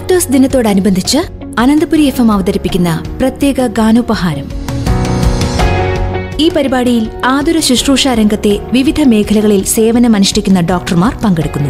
Doctors ദിനത്തോടനുബന്ധിച്ച് Ananthapuri FM അവതരിപ്പിക്കുന്ന പ്രത്യേക ഗാനോപഹാരം. ഈ പരിപാടിയിൽ ആതുര ശുശ്രൂഷ രംഗത്തെ വിവിധ മേഖലകളിൽ സേവനമനുഷ്ഠിക്കുന്ന ഡോക്ടർമാർ പങ്കെടുക്കുന്നു.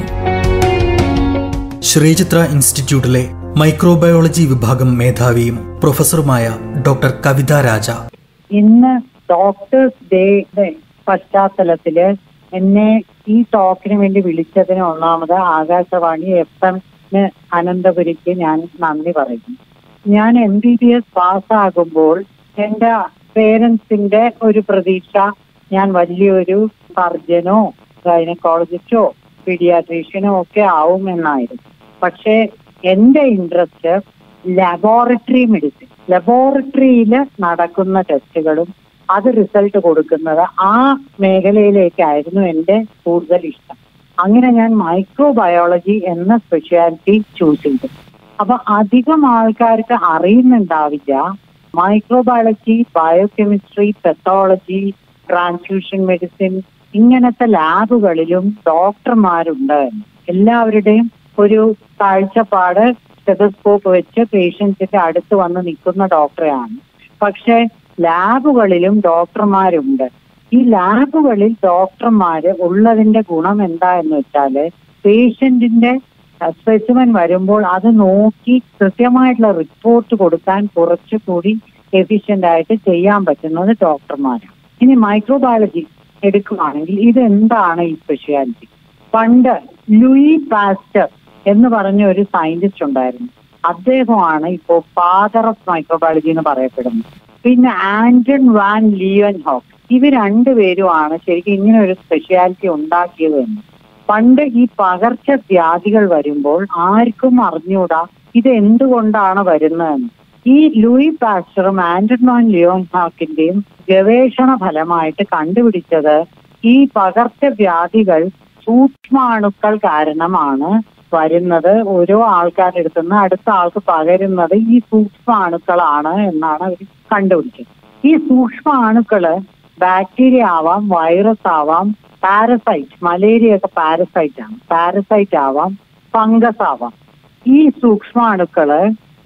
ശ്രീചിത്ര ഇൻസ്റ്റിറ്റ്യൂട്ടിലെ മൈക്രോബയോളജി വിഭാഗം മേധാവിയും പ്രൊഫസറുമായ ഡോക്ടർ കവിത രാജ. ഇന്ന് ഡോക്ടേഴ്സ് ഡേയുടെ പശ്ചാത്തലത്തില് എന്നെ ഈ ടോക്കിന് വേണ്ടി വിളിച്ചതിന് ഒന്നാമത് ആകാശവാണി FM അനന്തപുരിക്ക് ഞാൻ നന്ദി പറയുന്നു. ഞാൻ MBBS പാസ്സാകുമ്പോൾ എന്റെ പേരൻസിന്റെ ഒരു പ്രതീക്ഷ ഞാൻ വലിയൊരു സർജനോ ഗൈനക്കോളജിസ്റ്റോ പീഡിയാട്രീഷ്യനോ ഒക്കെ ആവുമെന്നായിരുന്നു. പക്ഷേ എന്റെ ഇൻട്രസ്റ്റ് ലബോറട്ടറി മെഡിസിൻ, ലബോറട്ടറിയിൽ നടക്കുന്ന ടെസ്റ്റുകളും അത് റിസൾട്ട് കൊടുക്കുന്നത്, ആ മേഖലയിലേക്കായിരുന്നു എന്റെ കൂടുതൽ ഇഷ്ടം. അങ്ങനെ ഞാൻ മൈക്രോബയോളജി എന്ന സ്പെഷ്യാലിറ്റി ചൂസ് ചെയ്തു. അപ്പൊ അധികം ആൾക്കാർക്ക് അറിയുന്നുണ്ടാവില്ല microbiology, biochemistry, pathology, transfusion medicine ഇങ്ങനത്തെ ലാബുകളിലും ഡോക്ടർമാരുണ്ട്. എല്ലാവരുടെയും ഒരു കാഴ്ചപ്പാട് സ്റ്റെതസ്കോപ്പ് വെച്ച് പേഷ്യൻസിന്റെ അടുത്ത് വന്ന് നിൽക്കുന്ന ഡോക്ടറെയാണ്. പക്ഷെ ലാബുകളിലും ഡോക്ടർമാരുണ്ട്. ഈ ലാബുകളിൽ ഡോക്ടർമാര് ഉള്ളതിന്റെ ഗുണം എന്താ എന്ന് വെച്ചാല്, പേഷ്യന്റിന്റെ സ്പെസിമെൻ വരുമ്പോൾ അത് നോക്കി കൃത്യമായിട്ടുള്ള റിപ്പോർട്ട് കൊടുക്കാൻ കുറച്ചുകൂടി എഫിഷ്യന്റ് ആയിട്ട് ചെയ്യാൻ പറ്റുന്നത് ഡോക്ടർമാരാണ്. ഇനി മൈക്രോബയോളജി എടുക്കുകയാണെങ്കിൽ ഇത് എന്താണ് ഈ സ്പെഷ്യാലിറ്റി? പണ്ട് ലൂയി പാസ്റ്റർ എന്ന് പറഞ്ഞ ഒരു സയന്റിസ്റ്റ് ഉണ്ടായിരുന്നു. അദ്ദേഹമാണ് ഇപ്പോൾ ഫാദർ ഓഫ് മൈക്രോബയോളജി എന്ന് പറയപ്പെടുന്നത്. പിന്നെ ആന്റൺ വാൻ ലിയൻഹോഫ്, ഇവർ രണ്ടുപേരുമാണ് ശരിക്കും ഇങ്ങനെ ഒരു സ്പെഷ്യാലിറ്റി ഉണ്ടാക്കിയത് എന്ന്. പണ്ട് ഈ പകർച്ചവ്യാധികൾ വരുമ്പോൾ ആർക്കും അറിഞ്ഞൂടാ ഇത് എന്തുകൊണ്ടാണ് വരുന്നതെന്ന്. ഈ ലൂയി പാസ്റ്ററും ആന്റൺ വാൻ ലിയോൺഹാക്കിന്റെയും ഗവേഷണ ഫലമായിട്ട് കണ്ടുപിടിച്ചത് ഈ പകർച്ചവ്യാധികൾ സൂക്ഷ്മാണുക്കൾ കാരണമാണ് വരുന്നത്. ഓരോ ആൾക്കാരുടെ അടുത്തുനിന്ന് അടുത്ത ആൾക്ക് പകരുന്നത് ഈ സൂക്ഷ്മാണുക്കളാണ് എന്നാണ് അവർ കണ്ടുപിടിച്ചത്. ഈ സൂക്ഷ്മാണുക്കള് ബാക്ടീരിയ ആവാം, വൈറസ് ആവാം, പാരസൈറ്റ്, മലേറിയ ഒക്കെ പാരസൈറ്റ് ആണ്, പാരസൈറ്റ് ആവാം, ഫംഗസ് ആവാം. ഈ സൂക്ഷ്മാണുക്കള്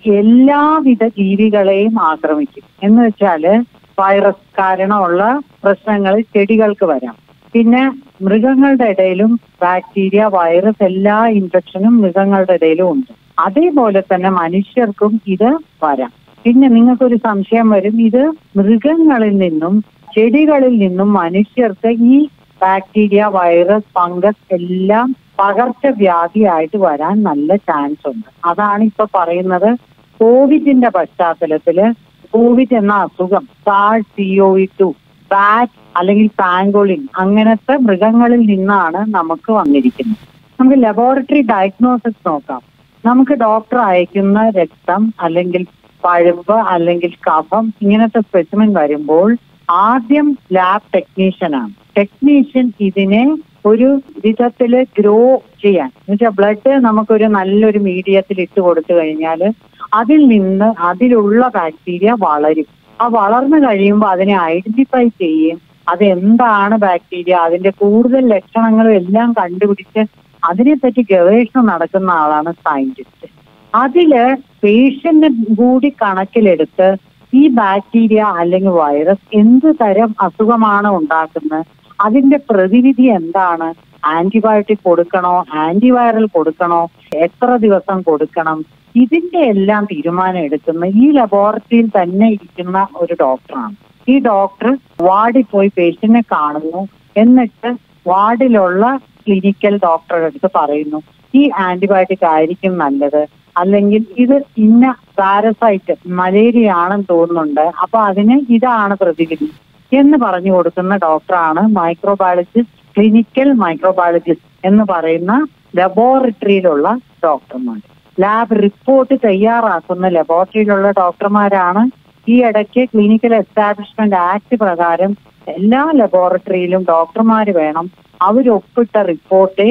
എല്ലാവിധ ജീവികളെയും ആക്രമിക്കും. എന്ന് വെച്ചാല് വൈറസ് കാരണമുള്ള പ്രശ്നങ്ങൾ ചെടികൾക്ക് വരാം. പിന്നെ മൃഗങ്ങളുടെ ഇടയിലും ബാക്ടീരിയ, വൈറസ്, എല്ലാ ഇൻഫെക്ഷനും മൃഗങ്ങളുടെ ഇടയിലും ഉണ്ട്. അതേപോലെ തന്നെ മനുഷ്യർക്കും ഇത് വരാം. പിന്നെ നിങ്ങൾക്കൊരു സംശയം വരും, ഇത് മൃഗങ്ങളിൽ നിന്നും ചെടികളിൽ നിന്നും മനുഷ്യർക്ക് ഈ ബാക്ടീരിയ, വൈറസ്, ഫംഗസ് എല്ലാം പകർച്ചവ്യാധിയായിട്ട് വരാൻ നല്ല ചാൻസ് ഉണ്ട്. അതാണ് ഇപ്പൊ പറയുന്നത്. കോവിഡിന്റെ പശ്ചാത്തലത്തില് കോവിഡ് എന്ന അസുഖം SARS-CoV-2 ബാറ്റ് അല്ലെങ്കിൽ പാങ്കോളിൻ അങ്ങനത്തെ മൃഗങ്ങളിൽ നിന്നാണ് നമുക്ക് വന്നിരിക്കുന്നത്. നമുക്ക് ലബോറട്ടറി ഡയഗ്നോസിസ് നോക്കാം. നമുക്ക് ഡോക്ടർ അയക്കുന്ന രക്തം അല്ലെങ്കിൽ പഴുപ്പ് അല്ലെങ്കിൽ കഫം ഇങ്ങനത്തെ സ്പെസിമെൻ വരുമ്പോൾ ആദ്യം ലാബ് ടെക്നീഷ്യനാണ്. ടെക്നീഷ്യൻ ഇതിനെ ഒരു വിധത്തില് ഗ്രോ ചെയ്യാൻ, എന്നുവെച്ചാൽ ബ്ലഡ് നമുക്കൊരു നല്ലൊരു മീഡിയത്തിൽ ഇട്ട് കൊടുത്തു കഴിഞ്ഞാൽ അതിൽ നിന്ന് അതിലുള്ള ബാക്ടീരിയ വളരും. ആ വളർന്നു കഴിയുമ്പോൾ അതിനെ ഐഡന്റിഫൈ ചെയ്യും, അതെന്താണ് ബാക്ടീരിയ, അതിന്റെ കൂടുതൽ ലക്ഷണങ്ങളും എല്ലാം കണ്ടുപിടിച്ച് അതിനെപ്പറ്റി ഗവേഷണം നടക്കുന്ന ആളാണ് സയന്റിസ്റ്റ്. അതില് പേഷ്യന്റ് കൂടി കണക്കിലെടുത്ത് ഈ ബാക്ടീരിയ അല്ലെങ്കിൽ വൈറസ് എന്ത് തരം അസുഖമാണ് ഉണ്ടാക്കുന്നത്, അതിന്റെ പ്രതിവിധി എന്താണ്, ആന്റിബയോട്ടിക് കൊടുക്കണോ, ആന്റിവൈറൽ കൊടുക്കണോ, എത്ര ദിവസം കൊടുക്കണം, ഇതിന്റെ എല്ലാം തീരുമാനം എടുക്കുന്ന ഈ ലബോറട്ടറിയിൽ തന്നെ ഇരിക്കുന്ന ഒരു ഡോക്ടറാണ്. ഈ ഡോക്ടർ വാർഡിൽ പോയി പേഷ്യന്റിനെ കാണുന്നു. എന്നിട്ട് വാർഡിലുള്ള ക്ലിനിക്കൽ ഡോക്ടറുടെ അടുത്ത് പറയുന്നു ഈ ആന്റിബയോട്ടിക് ആയിരിക്കും നല്ലത്, അല്ലെങ്കിൽ ഇത് ഇന്ന പാരസൈറ്റ് മലേറിയ ആണെന്ന് തോന്നുന്നുണ്ട്, അപ്പൊ അതിന് ഇതാണ് പ്രതിവിധി എന്ന് പറഞ്ഞു കൊടുക്കുന്ന ഡോക്ടറാണ് മൈക്രോബയോളജിസ്റ്റ്, ക്ലിനിക്കൽ മൈക്രോബയോളജിസ്റ്റ് എന്ന് പറയുന്ന ലബോറട്ടറിയിലുള്ള ഡോക്ടർമാർ. ലാബ് റിപ്പോർട്ട് തയ്യാറാക്കുന്ന ലബോറട്ടറിയിലുള്ള ഡോക്ടർമാരാണ്. ഈ ഇടയ്ക്ക് ക്ലിനിക്കൽ എസ്റ്റാബ്ലിഷ്മെന്റ് ആക്ട് പ്രകാരം എല്ലാ ലബോറട്ടറിയിലും ഡോക്ടർമാര് വേണം. അവരൊപ്പിട്ട റിപ്പോർട്ടേ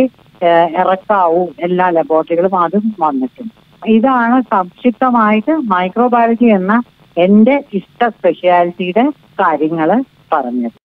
ഇറക്കാവൂ എല്ലാ ലബോറട്ടറികളും. അതും വന്നിട്ടുണ്ട്. ഇതാണ് സംക്ഷിപ്തമായിട്ട് മൈക്രോബയോളജി എന്ന എന്റെ ഇഷ്ട സ്പെഷ്യാലിറ്റിയുടെ കാര്യങ്ങൾ പറഞ്ഞത്.